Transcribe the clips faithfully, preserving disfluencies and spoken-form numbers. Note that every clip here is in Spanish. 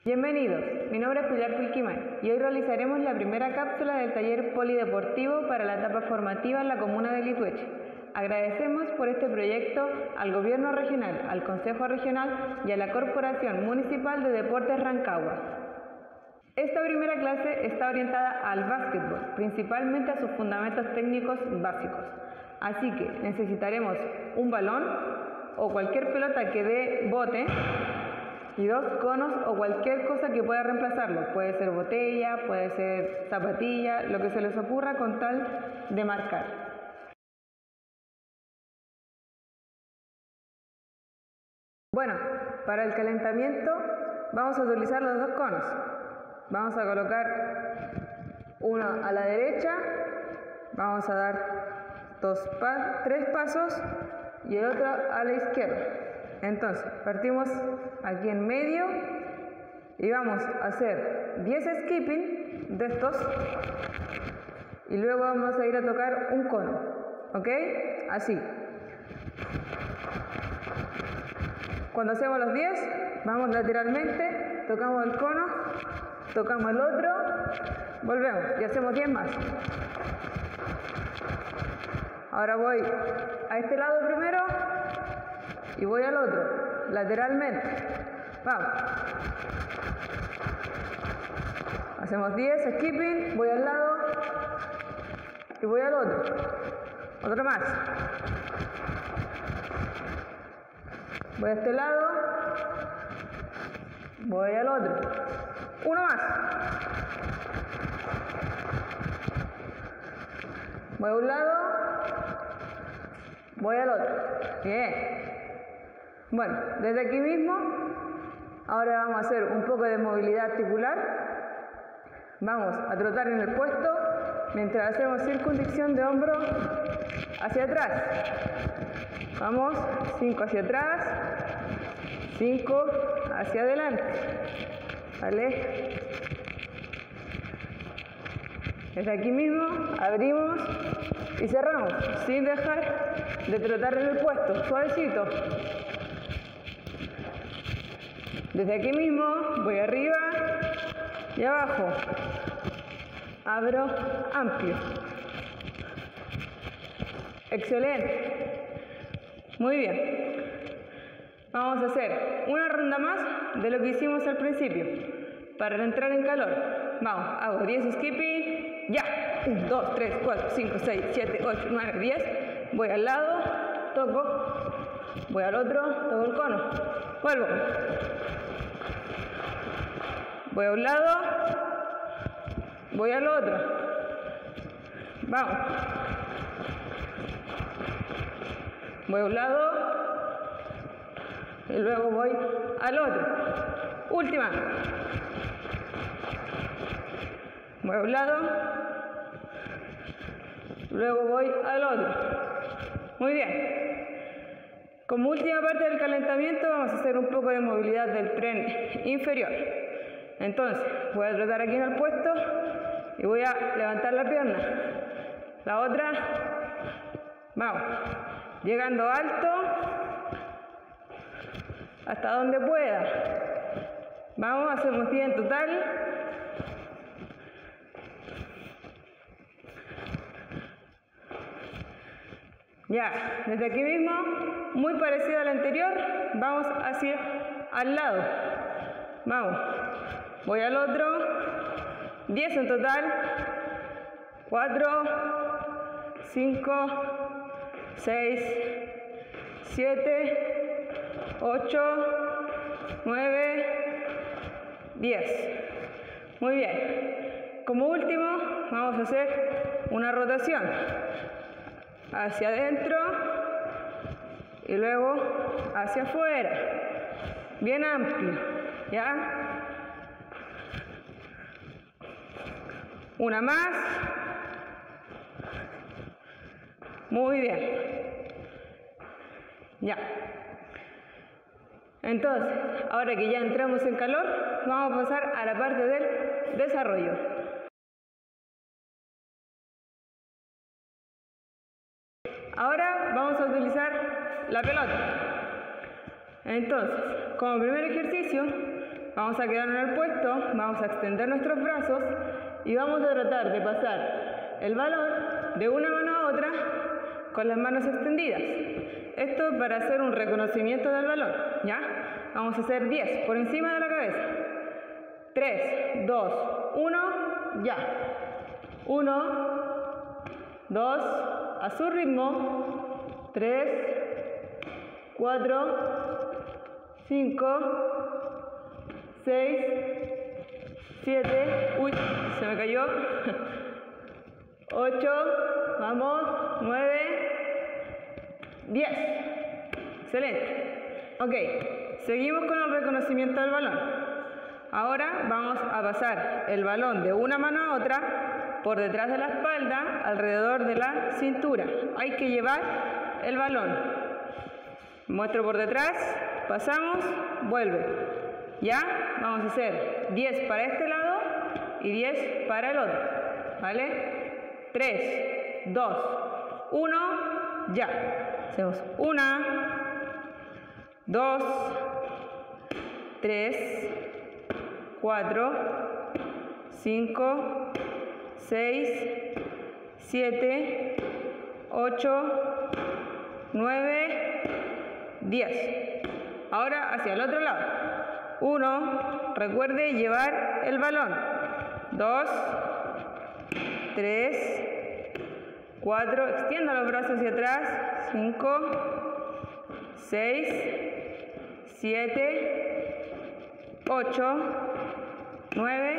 Bienvenidos, mi nombre es Pilar Pilquimay y hoy realizaremos la primera cápsula del taller polideportivo para la etapa formativa en la comuna de Litueche. Agradecemos por este proyecto al Gobierno Regional, al Consejo Regional y a la Corporación Municipal de Deportes Rancagua. Esta primera clase está orientada al básquetbol, principalmente a sus fundamentos técnicos básicos. Así que necesitaremos un balón o cualquier pelota que dé bote y dos conos o cualquier cosa que pueda reemplazarlo. Puede ser botella, puede ser zapatilla, lo que se les ocurra con tal de marcar. Bueno, para el calentamiento vamos a utilizar los dos conos. Vamos a colocar uno a la derecha, vamos a dar dos pa tres pasos y el otro a la izquierda. Entonces, partimos aquí en medio y vamos a hacer diez skipping de estos y luego vamos a ir a tocar un cono, ¿ok? Así. Cuando hacemos los diez, vamos lateralmente, tocamos el cono, tocamos el otro, volvemos y hacemos diez más. Ahora voy a este lado primero y voy al otro, lateralmente. Vamos. Hacemos diez skipping, voy al lado y voy al otro. Otro más. Voy a este lado, voy al otro. Uno más. Voy a un lado, voy al otro. Bien. Bueno, desde aquí mismo, ahora vamos a hacer un poco de movilidad articular. Vamos a trotar en el puesto mientras hacemos circunflexión de hombro hacia atrás. Vamos, cinco hacia atrás, cinco hacia adelante. ¿Vale? Desde aquí mismo abrimos y cerramos sin dejar de trotar en el puesto, suavecito. Desde aquí mismo voy arriba y abajo. Abro amplio. Excelente. Muy bien. Vamos a hacer una ronda más de lo que hicimos al principio para entrar en calor. Vamos, hago diez skipping. Ya. uno, dos, tres, cuatro, cinco, seis, siete, ocho, nueve, diez. Voy al lado, toco. Voy al otro, toco el cono. Vuelvo. Voy a un lado, voy al otro. Vamos. Voy a un lado y luego voy al otro. Última. Voy a un lado, luego voy al otro. Muy bien. Como última parte del calentamiento vamos a hacer un poco de movilidad del tren inferior. Entonces, voy a trotar aquí en el puesto y voy a levantar la pierna. La otra, vamos, llegando alto hasta donde pueda. Vamos, hacemos diez en total. Ya, desde aquí mismo, muy parecido al anterior, vamos hacia al lado. Vamos, voy al otro, diez en total, cuatro, cinco, seis, siete, ocho, nueve, diez. Muy bien. Como último, vamos a hacer una rotación hacia adentro y luego hacia afuera, bien amplio. ¿Ya? Una más. Muy bien. Ya. Entonces, ahora que ya entramos en calor, vamos a pasar a la parte del desarrollo. Ahora vamos a utilizar la pelota. Entonces, como primer ejercicio, Vamos a quedar en el puesto, vamos a extender nuestros brazos y vamos a tratar de pasar el balón de una mano a otra con las manos extendidas. Esto para hacer un reconocimiento del balón, ¿ya? Vamos a hacer diez por encima de la cabeza. tres, dos, uno, ya. uno, dos, a su ritmo. tres, cuatro, cinco, seis, siete, uy, se me cayó. ocho, vamos, nueve, diez. Excelente. Ok, seguimos con el reconocimiento del balón. Ahora vamos a pasar el balón de una mano a otra por detrás de la espalda, alrededor de la cintura. Hay que llevar el balón. Muestro por detrás, pasamos, vuelve. ¿Ya? Vamos a hacer diez para este lado y diez para el otro. ¿Vale? tres, dos, uno, ya. Hacemos una, dos, tres, cuatro, cinco, seis, siete, ocho, nueve, diez. Ahora hacia el otro lado. uno, recuerde llevar el balón. dos, tres, cuatro, extienda los brazos hacia atrás. cinco, seis, siete, ocho, nueve,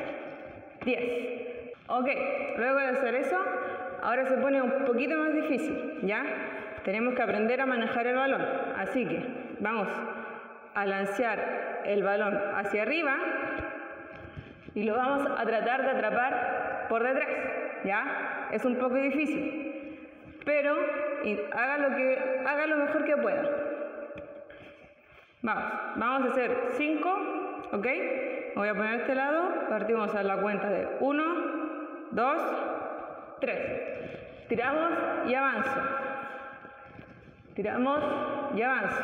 diez. Ok, luego de hacer eso, ahora se pone un poquito más difícil, ¿ya? Tenemos que aprender a manejar el balón. Así que vamos a lanzar el balón hacia arriba y lo vamos a tratar de atrapar por detrás, ¿ya? Es un poco difícil, pero haga lo, que, haga lo mejor que pueda. Vamos, vamos a hacer cinco, ¿ok? Me voy a poner a este lado, partimos a la cuenta de uno, dos, tres. Tiramos y avanzo. Tiramos y avanzo.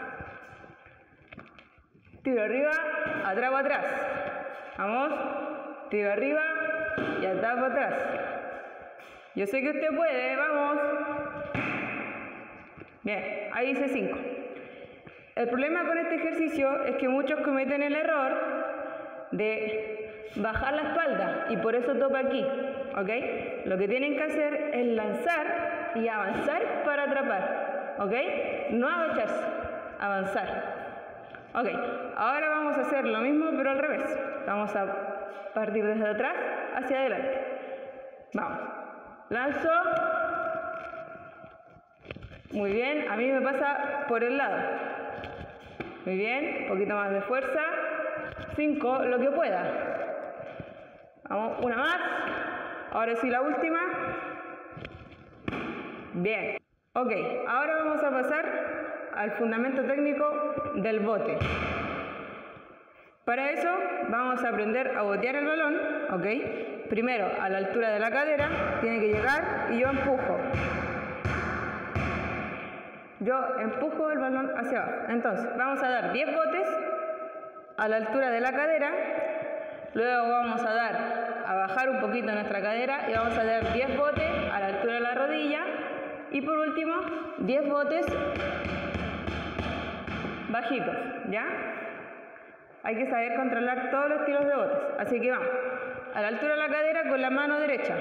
Tiro arriba, atrapo atrás. Vamos, tiro arriba y atrapo atrás. Yo sé que usted puede, vamos. Bien, ahí hice cinco. El problema con este ejercicio es que muchos cometen el error de bajar la espalda y por eso topa aquí, ¿ok? Lo que tienen que hacer es lanzar y avanzar para atrapar, ¿ok? No agacharse, avanzar. Ok, ahora vamos a hacer lo mismo pero al revés. Vamos a partir desde atrás hacia adelante. Vamos. Lanzo. Muy bien, a mí me pasa por el lado. Muy bien, un poquito más de fuerza. cinco, lo que pueda. Vamos, una más. Ahora sí la última. Bien. Ok, ahora vamos a pasar al fundamento técnico del bote. Para eso vamos a aprender a botear el balón, ¿ok? Primero a la altura de la cadera, tiene que llegar y yo empujo. Yo empujo el balón hacia abajo. Entonces vamos a dar diez botes a la altura de la cadera, luego vamos a dar a bajar un poquito nuestra cadera y vamos a dar diez botes a la altura de la rodilla y por último diez botes bajitos, ¿ya? Hay que saber controlar todos los tiros de botes. Así que vamos. A la altura de la cadera con la mano derecha.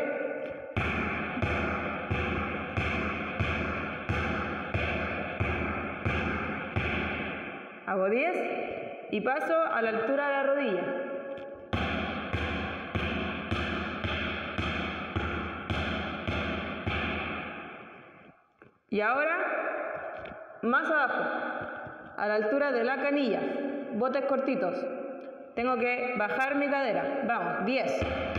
Hago diez y paso a la altura de la rodilla. Y ahora, más abajo, a la altura de la canilla. Botes cortitos. Tengo que bajar mi cadera. Vamos, diez.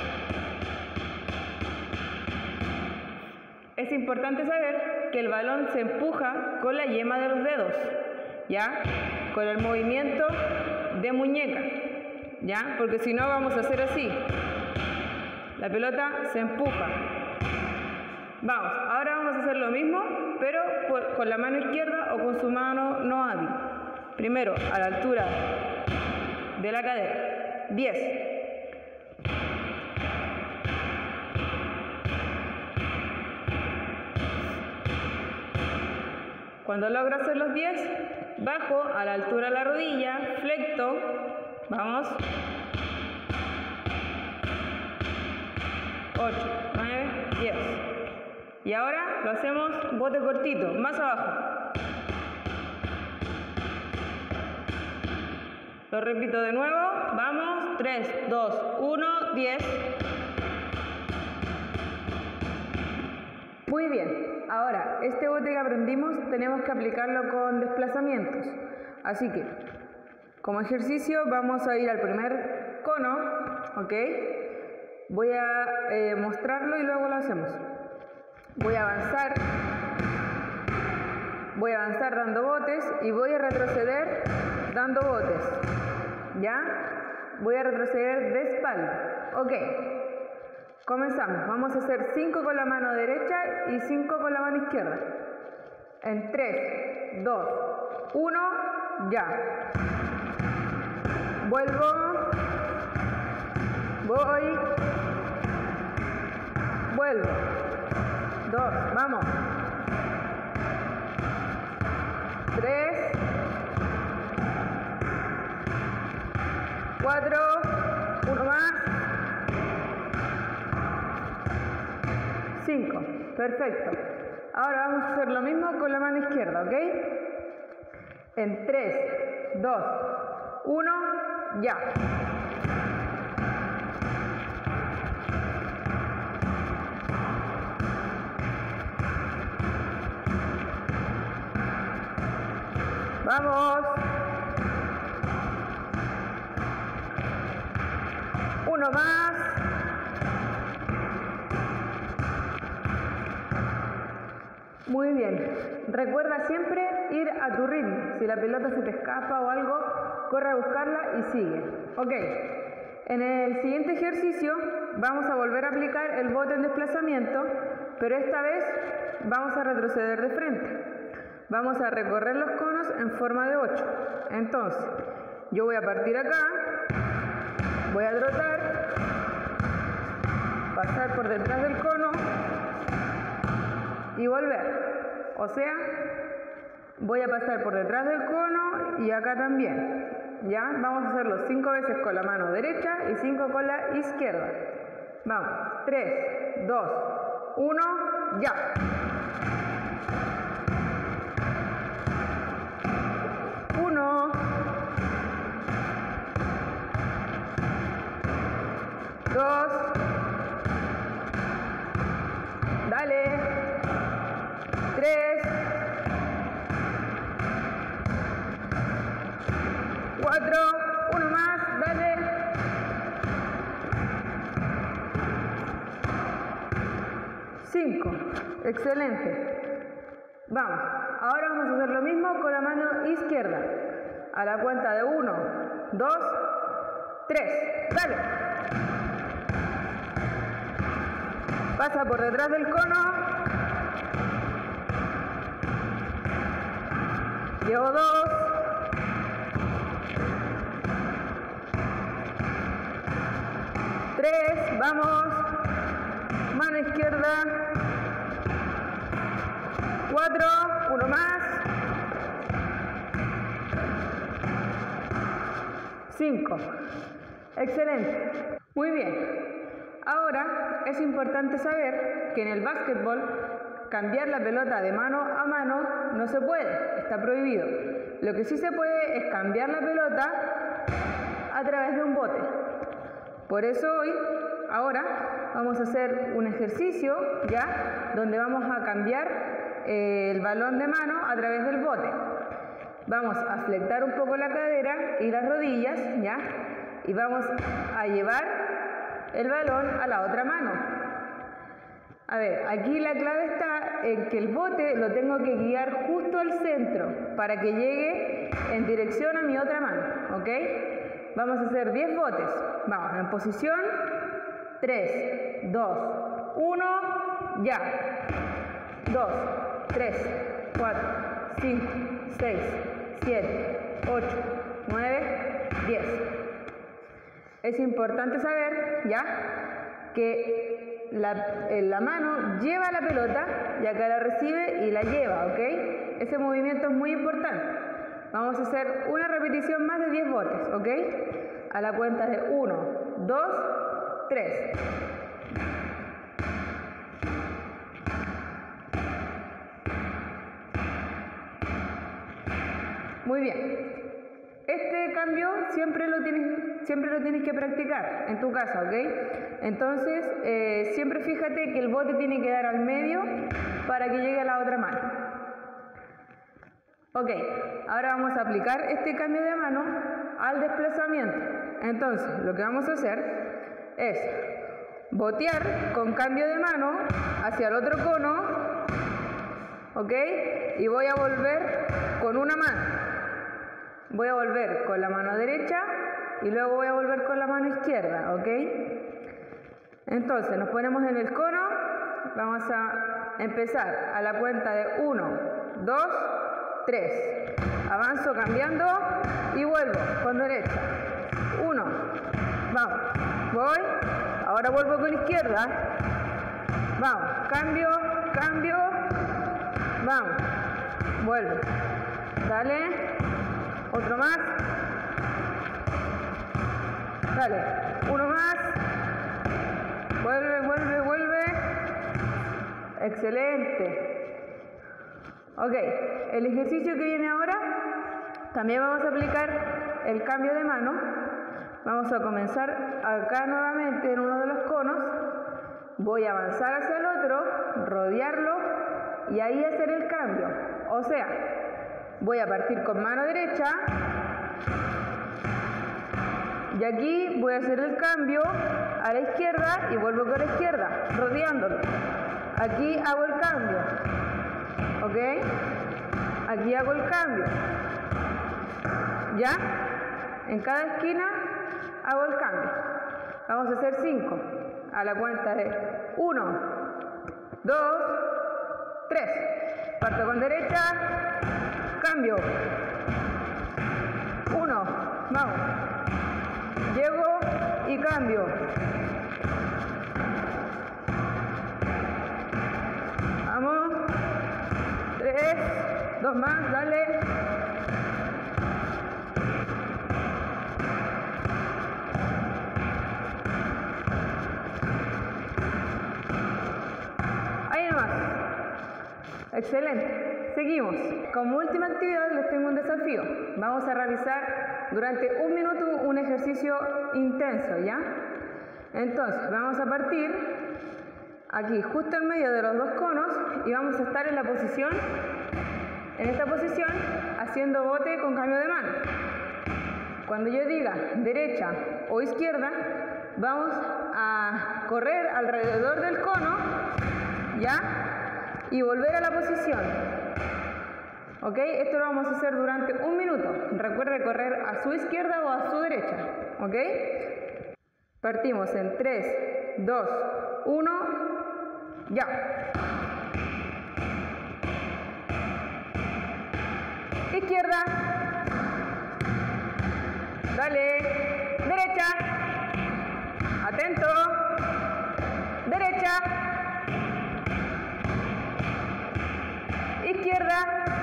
Es importante saber que el balón se empuja con la yema de los dedos, ¿ya? Con el movimiento de muñeca, ¿ya? Porque si no vamos a hacer así. La pelota se empuja. Vamos, ahora vamos a hacer lo mismo, pero por, con la mano izquierda o con su mano no hábil. Primero a la altura de la cadera. diez. Cuando logro hacer los diez, bajo a la altura de la rodilla, flecto, vamos, ocho, nueve, diez. Y ahora lo hacemos bote cortito, más abajo. Lo repito de nuevo, vamos, tres, dos, uno, diez. Muy bien, ahora este bote que aprendimos tenemos que aplicarlo con desplazamientos. Así que, como ejercicio vamos a ir al primer cono, ¿ok? Voy a eh, mostrarlo y luego lo hacemos. Voy a avanzar, voy a avanzar dando botes y voy a retroceder dando botes, ¿ya? Voy a retroceder de espalda, ok. Comenzamos, vamos a hacer cinco con la mano derecha y cinco con la mano izquierda. En tres, dos, uno, ya. Vuelvo, voy, vuelvo. Dos, vamos. Tres, cuatro, uno más. cinco, perfecto. Ahora vamos a hacer lo mismo con la mano izquierda, ¿ok? En tres, dos, uno, ya. Vamos. Uno más. Muy bien, recuerda siempre ir a tu ritmo. Si la pelota se te escapa o algo, corre a buscarla y sigue. Ok, en el siguiente ejercicio vamos a volver a aplicar el bote en desplazamiento, pero esta vez vamos a retroceder de frente. Vamos a recorrer los conos en forma de ocho. Entonces, yo voy a partir acá, voy a trotar, pasar por detrás del cono y volver. O sea, voy a pasar por detrás del cono y acá también. ¿Ya? Vamos a hacerlo cinco veces con la mano derecha y cinco con la izquierda. Vamos. tres, dos, uno, ya. uno. dos. Dale. tres, cuatro, uno más, dale. cinco, excelente. Vamos, ahora vamos a hacer lo mismo con la mano izquierda. A la cuenta de uno, dos, tres, dale. Pasa por detrás del cono. Llevo dos. Tres, vamos. Mano izquierda. Cuatro, uno más. Cinco. Excelente. Muy bien. Ahora es importante saber que en el básquetbol cambiar la pelota de mano a mano no se puede, está prohibido. Lo que sí se puede es cambiar la pelota a través de un bote. Por eso hoy, ahora, vamos a hacer un ejercicio, ¿ya? Donde vamos a cambiar eh, el balón de mano a través del bote. Vamos a flectar un poco la cadera y las rodillas, ¿ya? Y vamos a llevar el balón a la otra mano. A ver, aquí la clave está en que el bote lo tengo que guiar justo al centro para que llegue en dirección a mi otra mano, ¿ok? Vamos a hacer diez botes. Vamos, en posición, tres, dos, uno, ya. dos, tres, cuatro, cinco, seis, siete, ocho, nueve, diez. es importante saber, ¿ya?, que la, la mano lleva la pelota y acá la recibe y la lleva, ¿ok? Ese movimiento es muy importante. Vamos a hacer una repetición más de diez botes, ¿ok? A la cuenta de uno, dos, tres. Muy bien. Este cambio siempre lo tienes, siempre lo tienes que practicar en tu casa, ¿ok? Entonces, eh, siempre fíjate que el bote tiene que dar al medio para que llegue a la otra mano. Ok, ahora vamos a aplicar este cambio de mano al desplazamiento. Entonces, lo que vamos a hacer es botear con cambio de mano hacia el otro cono, ¿ok? Y voy a volver con una mano. Voy a volver con la mano derecha y luego voy a volver con la mano izquierda, ¿ok? Entonces nos ponemos en el cono, vamos a empezar a la cuenta de uno, dos, tres. Avanzo cambiando y vuelvo con derecha. uno, vamos, voy, ahora vuelvo con izquierda. Vamos, cambio, cambio, vamos, vuelvo. Dale. Otro más. Dale. Uno más. Vuelve, vuelve, vuelve. Excelente. Ok. El ejercicio que viene ahora, también vamos a aplicar el cambio de mano. Vamos a comenzar acá nuevamente en uno de los conos. Voy a avanzar hacia el otro, rodearlo y ahí hacer el cambio. O sea, voy a partir con mano derecha y aquí voy a hacer el cambio a la izquierda y vuelvo con la izquierda, rodeándolo. Aquí hago el cambio, ¿ok? Aquí hago el cambio. ¿Ya? En cada esquina hago el cambio. Vamos a hacer cinco. A la cuenta de uno, dos, tres. Parto con derecha. Cambio. Uno. Vamos. Llego y cambio. Vamos. Tres. Dos más. Dale. Ahí nomás. Excelente. Seguimos. Como última actividad les tengo un desafío. Vamos a realizar durante un minuto un ejercicio intenso, ¿ya? Entonces, vamos a partir aquí, justo en medio de los dos conos, y vamos a estar en la posición, en esta posición, haciendo bote con cambio de mano. Cuando yo diga derecha o izquierda, vamos a correr alrededor del cono, ¿ya? Y volver a la posición. ¿Ok? Esto lo vamos a hacer durante un minuto. Recuerde correr a su izquierda o a su derecha. ¿Ok? Partimos en tres, dos, uno, ya. Izquierda. Dale. Derecha. Atento. Derecha. Izquierda.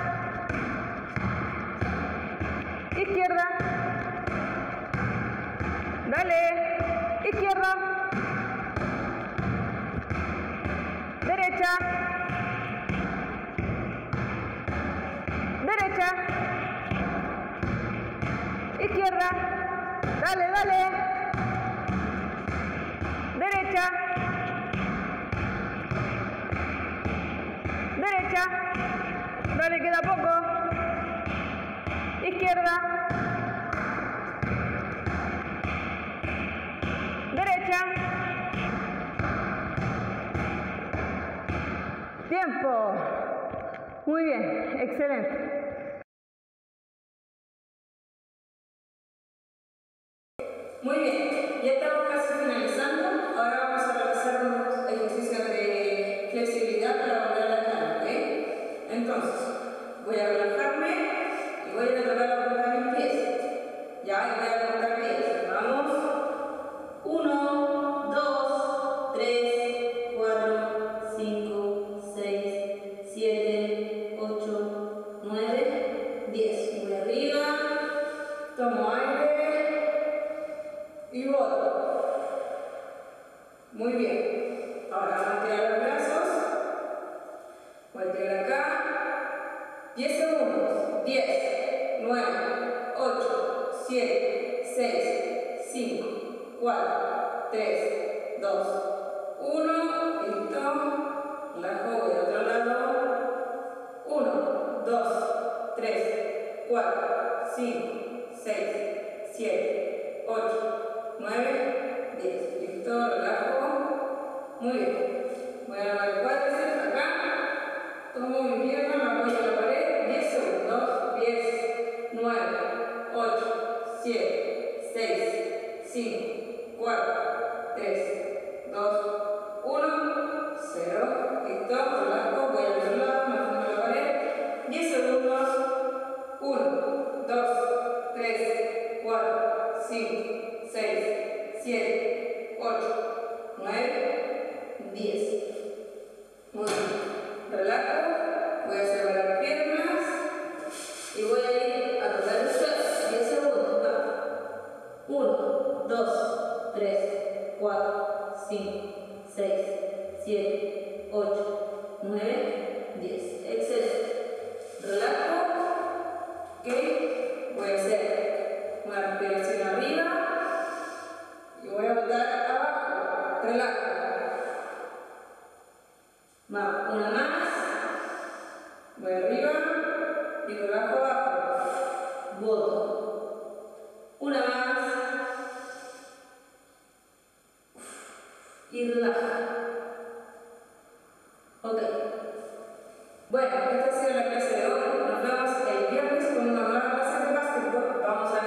Izquierda. Dale. Izquierda. Derecha. Derecha. Izquierda. Dale, dale. Derecha. Derecha. Dale, queda poco. Izquierda. Derecha. Tiempo. Muy bien, excelente. Muy bien, ya estamos casi finalizando. Ahora vamos a realizar unos ejercicios de flexibilidad para volver a la cara, ¿ok? Entonces, voy a relajarme y voy a tratar de apuntar mis pies. Ya, y voy a apuntar pies. Vamos. Muy bien. Ahora vamos a tirar los brazos. Voy a tirar acá. diez segundos. diez, nueve, ocho, siete, seis, cinco, cuatro, tres, dos, uno. Listo. Relajo, voy al otro lado. uno, dos, tres, cuatro, cinco, seis, siete, ocho, nueve, diez. Listo, relajo. Muy bien. Voy a dar cuádriceps acá. Tomo mi pierna, me apoyo en la pared. diez segundos. diez, nueve, ocho, siete, seis, cinco, cuatro, tres, dos, uno, cero. Listo, relajo. Voy al otro lado, me apoyo en la pared. diez segundos. uno, dos, tres, cuatro, cinco, seis, siete, ocho, nueve, diez. Muy bien. Relajo. Voy a separar las piernas y voy a ir a tocar el suelo. diez segundos. uno, dos, tres, cuatro, cinco, seis, siete, ocho, nueve, diez. Excelente. Relajo. Ok. Voy a hacer una respiración arriba y voy a botar abajo. Relajo. Va, una más. Voy arriba y relajo abajo. Boto. Una más. Y relajo. Ok. Bueno, esta ha sido la clase de hoy. Nos vemos el viernes con una nueva clase de básquetbol. Vamos a